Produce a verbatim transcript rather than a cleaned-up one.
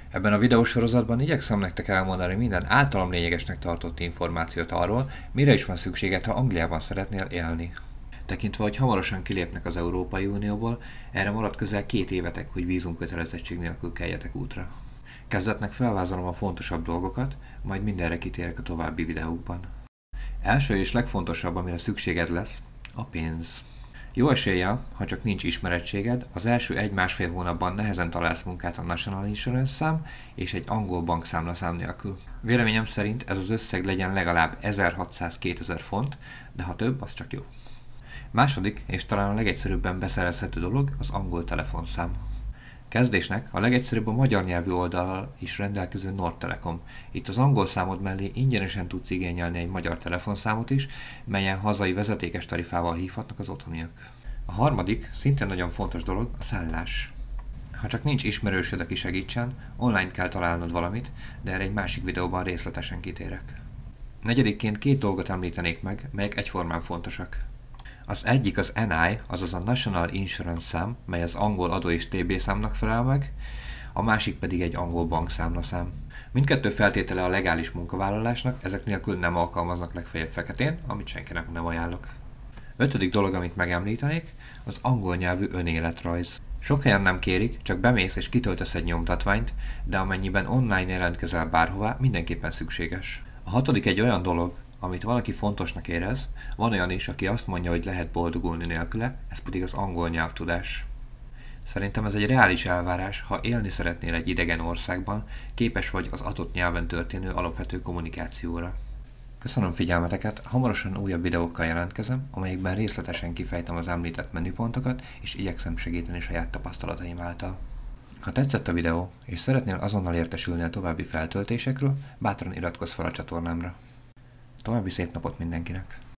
Ebben a videósorozatban igyekszem nektek elmondani minden általam lényegesnek tartott információt arról, mire is van szükséged, ha Angliában szeretnél élni. Tekintve, hogy hamarosan kilépnek az Európai Unióból, erre marad közel két évetek, hogy vízumkötelezettség nélkül keljetek útra. Kezdetnek felvázolom a fontosabb dolgokat, majd mindenre kitérek a további videókban. Első és legfontosabb, amire szükséged lesz, a pénz. Jó eséllyel, ha csak nincs ismerettséged, az első egy-másfél hónapban nehezen találsz munkát a National Insurance szám és egy angol bankszámlaszám nélkül. Véleményem szerint ez az összeg legyen legalább ezerhatszáz-kétezer font, de ha több, az csak jó. Második, és talán a legegyszerűbben beszerezhető dolog, az angol telefonszám. Kezdésnek a legegyszerűbb a magyar nyelvű oldallal is rendelkező Nordtelekom. Itt az angol számod mellé ingyenesen tudsz igényelni egy magyar telefonszámot is, melyen hazai vezetékes tarifával hívhatnak az otthoniak. A harmadik, szintén nagyon fontos dolog, a szállás. Ha csak nincs ismerősöd, aki segítsen, online kell találnod valamit, de erre egy másik videóban részletesen kitérek. Negyedikként két dolgot említenék meg, melyek egyformán fontosak. Az egyik az en i, azaz a National Insurance szám, mely az angol adó és té bé számnak felel meg, a másik pedig egy angol bankszámlaszám. Mindkettő feltétele a legális munkavállalásnak, ezek nélkül nem alkalmaznak legfeljebb feketén, amit senkinek nem ajánlok. Ötödik dolog, amit megemlítenék, az angol nyelvű önéletrajz. Sok helyen nem kérik, csak bemész és kitöltesz egy nyomtatványt, de amennyiben online jelentkezel bárhová, mindenképpen szükséges. A hatodik egy olyan dolog, amit valaki fontosnak érez, van olyan is, aki azt mondja, hogy lehet boldogulni nélküle, ez pedig az angol nyelvtudás. Szerintem ez egy reális elvárás, ha élni szeretnél egy idegen országban, képes vagy az adott nyelven történő alapvető kommunikációra. Köszönöm figyelmeteket, hamarosan újabb videókkal jelentkezem, amelyekben részletesen kifejtem az említett menüpontokat, és igyekszem segíteni saját tapasztalataim által. Ha tetszett a videó, és szeretnél azonnal értesülni a további feltöltésekről, bátran iratkozz fel a csatornámra. További szép napot mindenkinek!